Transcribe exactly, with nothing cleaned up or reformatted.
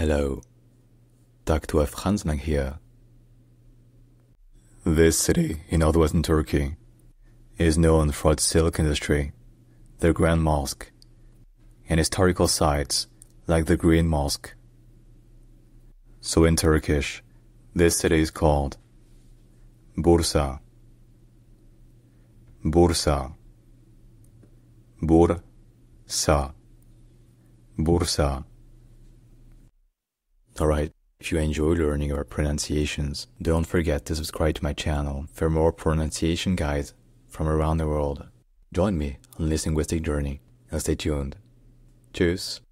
Hello, Doktor Franz here. This city in northwestern Turkey is known for its silk industry, the Grand Mosque, and historical sites like the Green Mosque. So in Turkish, this city is called Bursa. Bursa. Bursa. Bursa. Alright, if you enjoy learning our pronunciations, don't forget to subscribe to my channel for more pronunciation guides from around the world. Join me on this linguistic journey and stay tuned. Tschüss.